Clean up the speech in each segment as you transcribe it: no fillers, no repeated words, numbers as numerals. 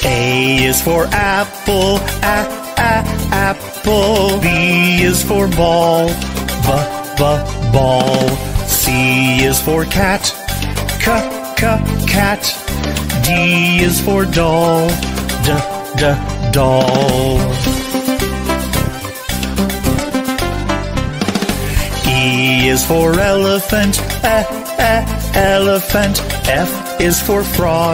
A is for apple, apple. B is for ball, ball. C is for cat, cat. D is for doll, doll. E is for elephant, elephant. F is for frog,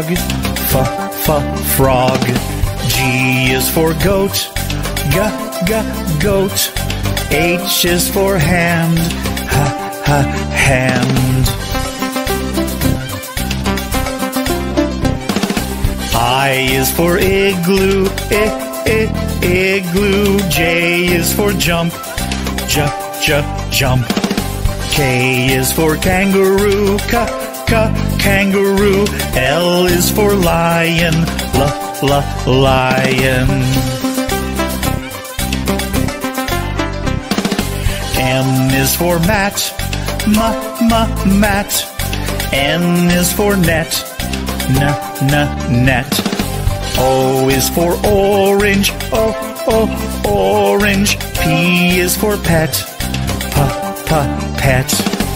frog. G is for goat, goat. H is for hand, hand. I is for igloo, igloo. J is for jump, jump. K is for kangaroo, kangaroo. L is for lion, lion. M is for mat, mat. N is for net, net. O is for orange, orange. P is for pet, pet.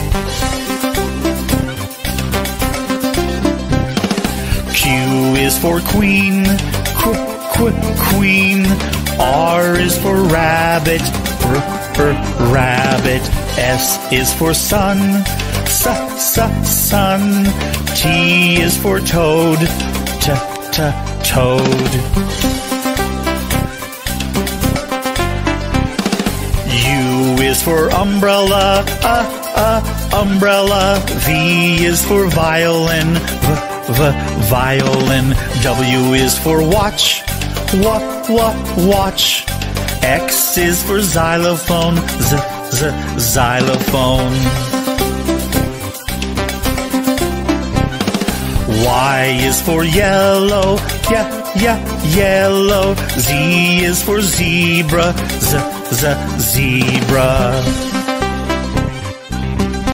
Q is for queen, queen. R is for rabbit, rabbit. S is for sun, sun. T is for toad, toad. U is for umbrella, umbrella. V is for violin, violin. W is for watch, watch. X is for xylophone, xylophone. Y is for yellow, yellow. Z is for zebra, zebra.